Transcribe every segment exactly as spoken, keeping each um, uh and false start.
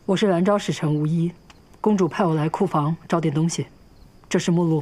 我是兰昭使臣吴一，公主派我来库房找点东西，这是目录。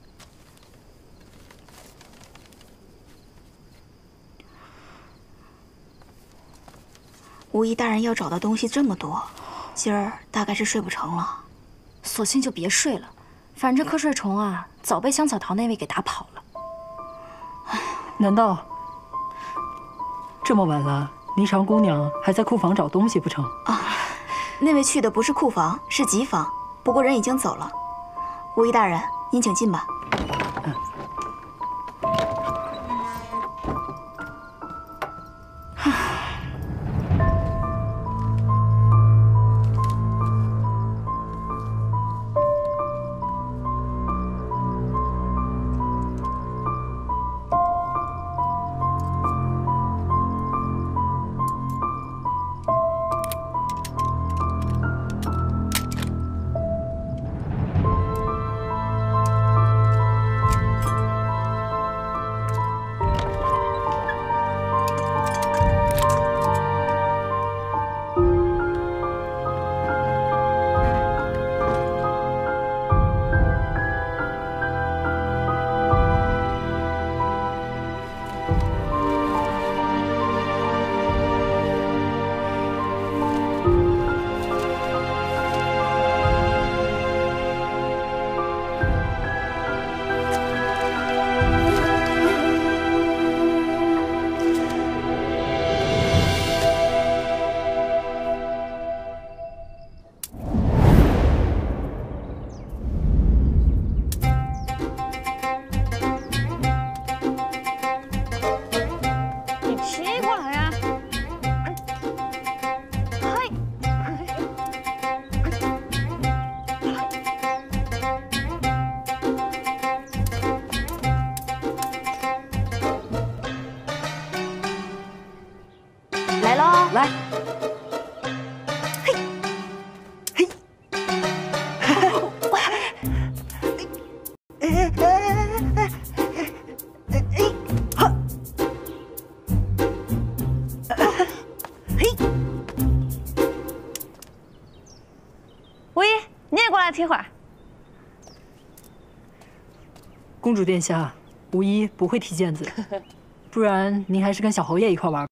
吴一大人要找的东西这么多，今儿大概是睡不成了。 索性就别睡了，反正瞌睡虫啊，早被香草桃那位给打跑了。 难道这么晚了，霓裳姑娘还在库房找东西不成？ 啊，那位去的不是库房，是吉房，不过人已经走了。吴一大人，您请进吧。 嗯。 来喽！ 来， 嘿，嘿，哎哎哎哎哎哎，哈，嘿， 吴一，你也过来踢会儿。 公主殿下，吴一不会踢毽子，不然您还是跟小侯爷一块玩。